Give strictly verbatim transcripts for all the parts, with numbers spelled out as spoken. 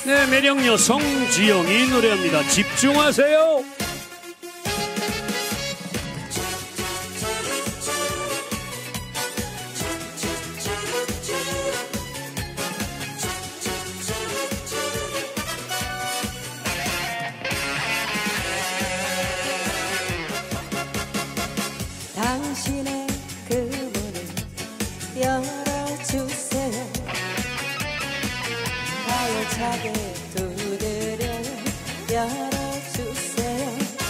네, 매력 여성 지영이 노래합니다. 집중하세요. 당신의 그 문을 열어주세요. 가열차게 두드려 열어주세요.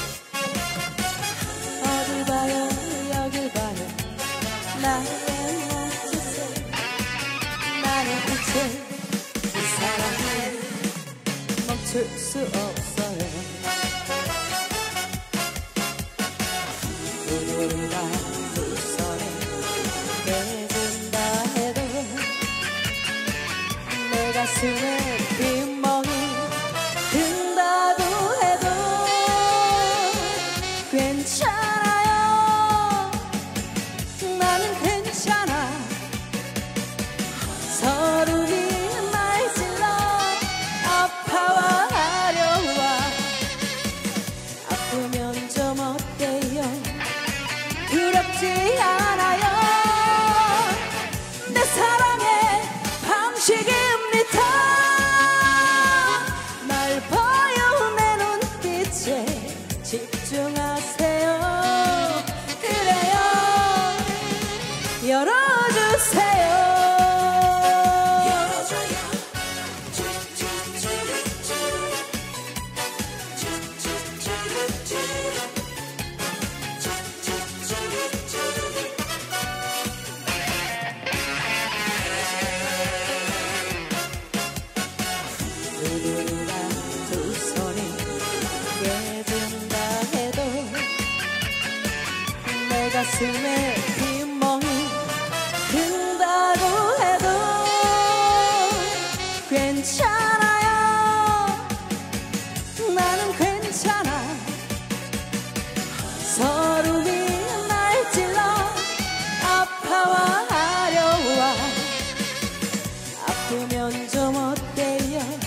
어디 봐요 여길 봐요 나를 놔주세요. 나는 이제 이 사랑을 멈출 수 없어요. 우리가 두 손에 깨진다 해도 내 가슴에 빗멍이 든다고 해도 괜찮아요. 나는 괜찮아. 서름이 날 찔러 아파와 하려와. 아프면 좀 어때요? 두렵지 않아요. 내 사랑의 방식입니다. 날 봐요 내 눈빛에 집중하세요. 그래요 열어주세요. 우리가 두 손이 깨진다 해도 내 가슴에 빗멍이 든다고 해도 괜찮아요. 나는 괜찮아. 서름이 날 찔러 아파와 하려와. 아프면 좀 어때요?